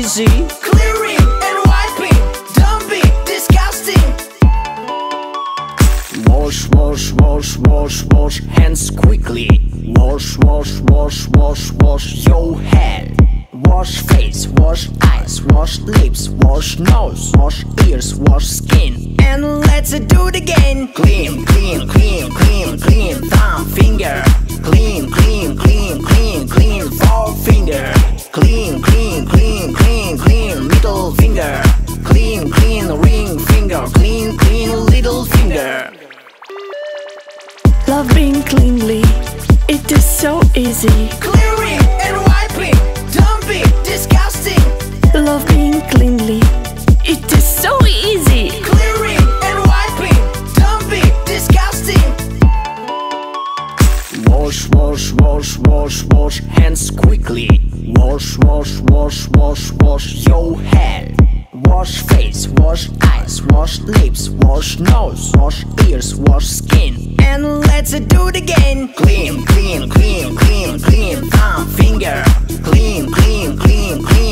easy. Clearing and wiping, don't be disgusting. Wash, wash, wash, wash, wash hands quickly. Wash, wash, wash, wash, wash your head. Wash face, wash eyes, wash lips, wash nose, wash ears, wash skin. And let's do it again. Clean, clean, clean, clean, clean thumb finger. Clean, clean, clean, clean, clean forefinger. Clean, clean, clean, clean, clean middle finger. Clean, clean ring finger. Clean, clean little finger. Love being cleanly, it is so easy. Clearing and wiping, don't be disgusting. Love being cleanly, it is so easy. Clearing and wiping, don't be disgusting. Wash, wash, wash, wash, wash hands quickly. Wash, wash, wash, wash, wash your head. Wash face, wash eyes, wash lips, wash nose, wash ears, wash skin. And let's do it again. Clean, clean, clean, clean, clean thumb finger. Clean, clean, clean, clean